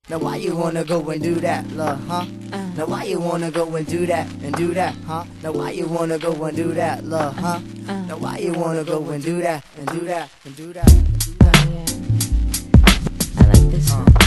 Now why you wanna go and do that, love, huh? Now why you wanna go and do that, huh? Now why you wanna go and do that, love, huh? Now why you wanna go and do that, and do that, and do that, and do that? Oh, yeah. I like this one.